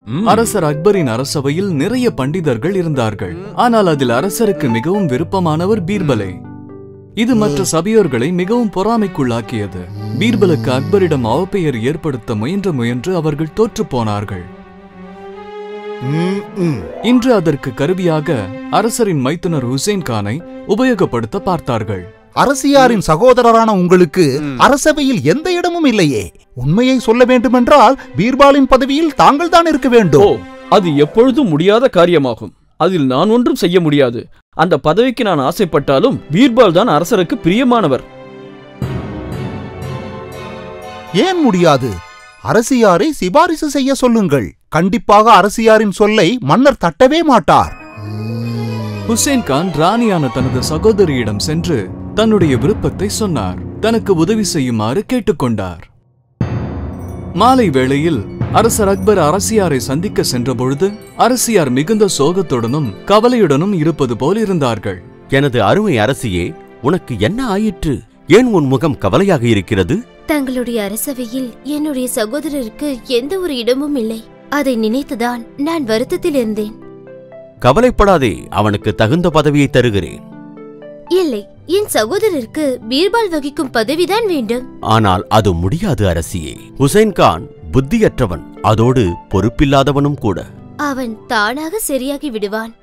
அரசர் அக்பரின் அரசவையில் நிறைய பண்டிதர்கள் இருந்தார்கள். ஆனால் அதில் அரசருக்கு மிகவும் விருப்பமானவர் பீர்பலே. இது மற்ற சபையோர்களை மிகவும் பொறாமைக்குள்ளாக்கியது. பீர்பலுக்கு அக்பரிடம் அவப்பெயர் ஏற்படுத்த முயன்று அவர்கள் தோற்று போனார்கள். இன்று அதற்கு கருவியாக அரசரின் மைத்துனர் ஹுசைன் கானை உபயோகப்படுத்த பார்த்தார்கள். அரசியாரின் சகோதரரான உங்களுக்கு அரசவையில் எந்த இடமும் இல்லையே. உண்மையை சொல்ல வேண்டுமென்றால் பீர்பாலின் பதவியில் தாங்கள் தான் இருக்க வேண்டும். அது எப்பொழுதும் முடியாத காரியமாகும். அதில் நான் ஒன்றும் செய்ய முடியாது. அந்த பதவிக்கு நான் ஆசைப்பட்டாலும் பீர்பால் தான் அரசருக்கு பிரியமானவர். ஏன் முடியாது? அரசியாரை சிபாரிசு செய்ய சொல்லுங்கள். கண்டிப்பாக அரசியாரின் சொல்லை மன்னர் தட்டவே மாட்டார். ஹுசைன் கான் ராணியான தனது சகோதரியிடம் சென்று தன்னுடைய விருப்பத்தை சொன்னார். தனக்கு உதவி செய்யுமாறு கேட்டுக்கொண்டார். மாலை வேளையில் அரசர் அக்பர் அரசியாரை சந்திக்க சென்றபொழுது அரசியார் மிகுந்த சோகத்துடனும் கவலையுடனும் இருப்பது போல் இருந்தார்கள். எனது அருமை அரசியே, உனக்கு என்ன ஆயிற்று? ஏன் உன் முகம் கவலையாக இருக்கிறது? தங்களுடைய அரசவையில் என்னுடைய சகோதரருக்கு எந்த ஒரு இடமும் இல்லை. அதை நினைத்துதான் நான் வருத்தத்தில் இருந்தேன். கவலைப்படாதே, அவனுக்கு தகுந்த பதவியை தருகிறேன். இல்லை, என் சகோதரருக்கு பீர்பால் வகிக்கும் பதவிதான் வேண்டும். ஆனால் அது முடியாது அரசியே. ஹுசைன் கான் புத்தியற்றவன், அதோடு பொறுப்பில்லாதவனும் கூட. அவன் தானாக சரியாகி விடுவான்.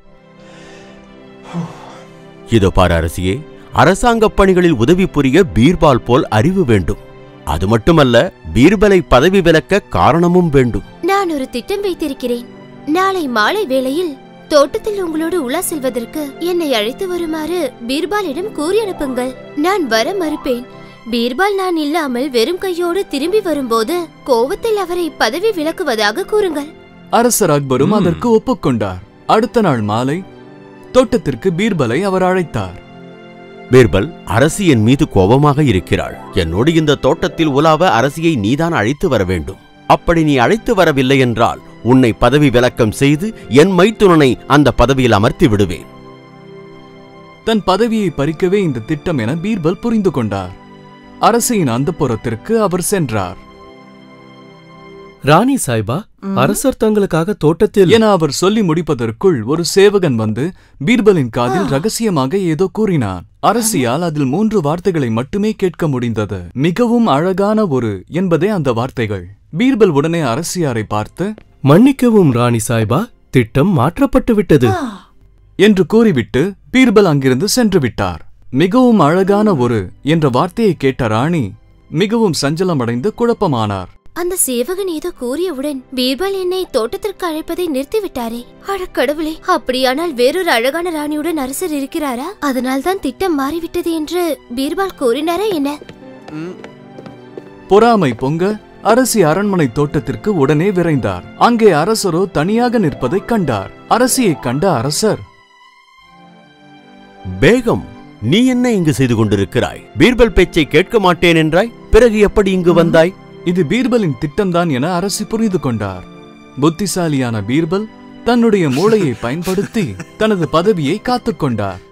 இதோ பார் அரசியே, அரசாங்க பணிகளில் உதவி புரிய பீர்பால் போல் அறிவு வேண்டும். அது மட்டுமல்ல, பீர்பலை பதவி விலக்க காரணமும் வேண்டும். நான் ஒரு திட்டம் வைத்திருக்கிறேன். நாளை மாலை வேளையில் தோட்டத்தில் உங்களோடு உலா செல்வதற்கு என்னை அழைத்து வருமாறு பீர்பாலிடம் கூறி அனுப்புங்கள். நான் வர மறுப்பேன். பீர்பால் நான் இல்லாமல் வெறும் கையோடு திரும்பி வரும்போது கோவத்தில் அவரை பதவி விலக்குவதாக கூறுங்கள். அரசர் அக்பரும் அதற்கு ஒப்புக்கொண்டார். அடுத்த நாள் மாலை தோட்டத்திற்கு பீர்பலை அவர் அழைத்தார். பீர்பல், அரசி என் மீது கோபமாக இருக்கிறாள். என்னோடு இந்த தோட்டத்தில் உலாவ அரசியை நீதான் அழைத்து வர வேண்டும். அப்படி நீ அழைத்து வரவில்லை என்றால் உன்னை பதவி விலக்கம் செய்து என் மைத்துனனை அந்த பதவியில் அமர்த்தி விடுவேன். தன் பதவியை பறிக்கவே இந்த திட்டம் என பீர்பல் புரிந்து கொண்டார். அரசியின் அந்தப்புறத்திற்கு அவர் சென்றார். ராணி சாய்பா, அரசர் தங்களுக்காக தோட்டத்தில் என அவர் சொல்லி முடிப்பதற்குள் ஒரு சேவகன் வந்து பீர்பலின் காதில் ரகசியமாக ஏதோ கூறினான். அரசியால் அதில் 3 வார்த்தைகளை மட்டுமே கேட்க முடிந்தது. மிகவும் அழகான ஒரு என்பதே அந்த வார்த்தைகள். பீர்பல் உடனே அரசியாரை பார்த்து, மன்னிக்கவும் ராணி சாய்பா, திட்டம் மாற்றப்பட்டு விட்டது என்று கூறிவிட்டு பீர்பல் அங்கிருந்து சென்று விட்டார். மிகவும் அழகான ஒரு என்ற வார்த்தையை கேட்ட ராணி மிகவும் சஞ்சலமடைந்து குழப்பமானார். அந்த சேவகன் ஏதோ கூறியவுடன் பீர்பால் என்னை தோட்டத்திற்கு அழைப்பதை நிறுத்திவிட்டாரே. அட கடவுளே, அப்படியானால் வேறொரு அழகான ராணியுடன் அரசர் இருக்கிறாரா? அதனால்தான் திட்டம் மாறிவிட்டது என்று பீர்பால் கூறினாரா என்ன? பொறாமை பொங்க அரசி அரண்மனை தோட்டத்திற்கு உடனே விரைந்தார். அங்கே அரசரோ தனியாக நிற்பதைக் கண்டார். அரசியை கண்ட அரசர், பேகம், நீ என்ன இங்கு செய்து கொண்டிருக்கிறாய்? பீர்பல் பேச்சை கேட்க மாட்டேன் என்றாய், பிறகு எப்படி இங்கு வந்தாய்? இது பீர்பலின் திட்டம்தான் என அரசி புரிந்து கொண்டார். புத்திசாலியான பீர்பல் தன்னுடைய மூளையை பயன்படுத்தி தனது பதவியை காத்துக்கொண்டார்.